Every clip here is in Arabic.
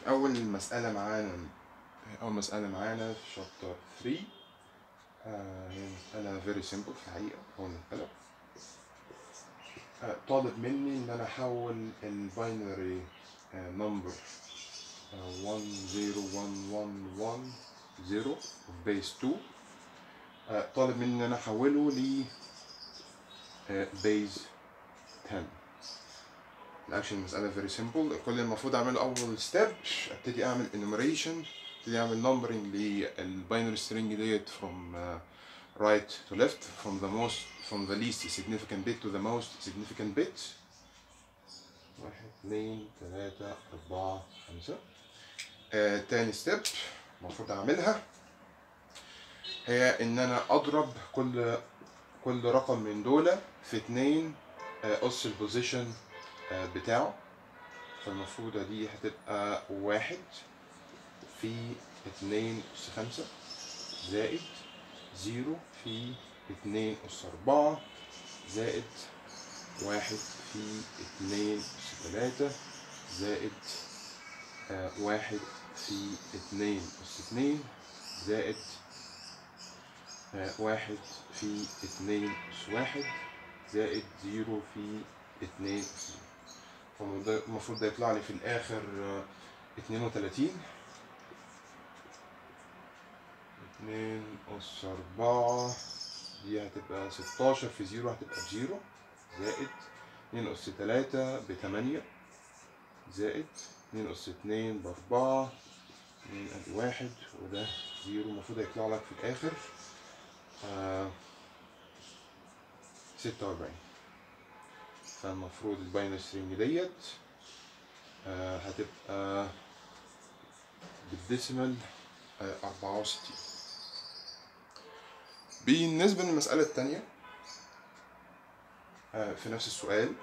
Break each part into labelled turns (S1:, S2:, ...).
S1: أول مسألة معانا في شابتر 3. هي مسألة very simple في الحقيقة. أول مسألة طالب مني إن أنا أحول الباينري نمبر 1011110 of base 2. طالب مني إن أنا أحوله ل base 10. الاكشن المسألة very simple. كل المفروض اعمله اول ستيب ابتدي اعمل enumeration، ابتدي اعمل numbering للباينري string ديت from right to left, from the least significant bit to the most significant bit. 1 2 3 4 5. تاني ستيب المفروض اعملها هي ان انا اضرب كل رقم من دول في 2 اس البوزيشن بتاعه. فالمفروض دي هتبقى 1 في 2 أس 5 زائد 0 في 2 أس 4 زائد 1 في 2 أس 3 زائد 1 في 2 أس 2 زائد 1 في 2 أس 1 زائد 0 في 2 أس 0. فالمفروض ده يطلع لي في الآخر 32. 2 أس 4 دي هتبقى 16 في 0 هتبقى ب0 زائد 2 أس 3 ب8 زائد 2 أس 2 ب4 2 أدي 1 وده 0. المفروض هيطلع لك في الآخر 46. فالمفروض الباينري سترينج ديت هتبقى بالديسيمال 64. بالنسبة للمسألة التانية في نفس السؤال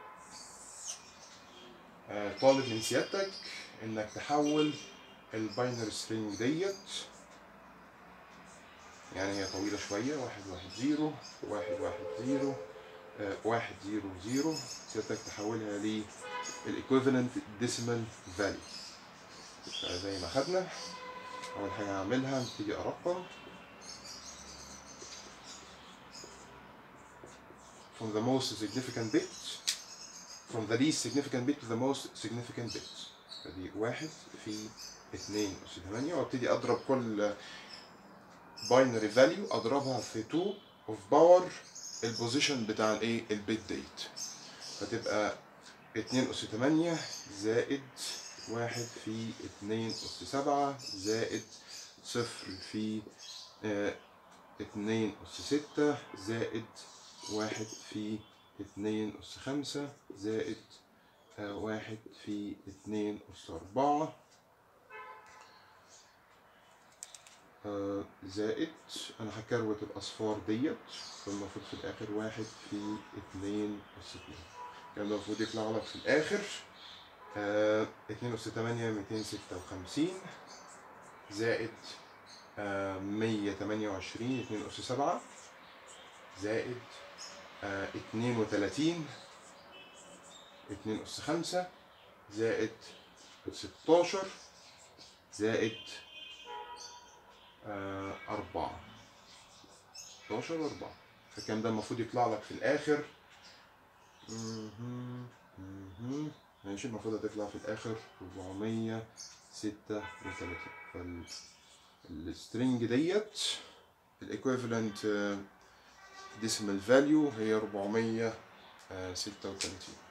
S1: طالب من سيادتك انك تحول الباينري سترينج ديت، يعني هي طويلة شوية، 1 1 0 1 1 0 1 0 0. سيادتك تحولها للإيكويفالنت ديسيمال فاليو. زي ما خدنا أول حاجة هعملها نبتدي أرقم from the most significant bit, from the least significant bit to the most significant bit. فدي 1 في 2 أس 8 وابتدي أضرب كل باينري فاليو أضربها في 2 of power البوزيشن بتاع البيت ديت. فتبقى 2 أس 8 زائد 1 في 2 أس 7 زائد 0 في 2 أس 6 زائد 1 في 2 أس 5 زائد 1 في 2 أس 4 زائد أنا هكروت الأصفار ديت. فالمفروض في الآخر 1 في 2 أس 2. كان المفروض يطلع لك في الآخر 2 أس 8 256 زائد 128 2 أس 7 زائد 32 2 أس 5 زائد 16 زائد 4 16 و4. فالكلام ده المفروض يطلع لك في الآخر ماشي. المفروض هتطلع في الآخر 436. فالسترينج ديت الإيكويفالنت ديسيمال فاليو هي 436.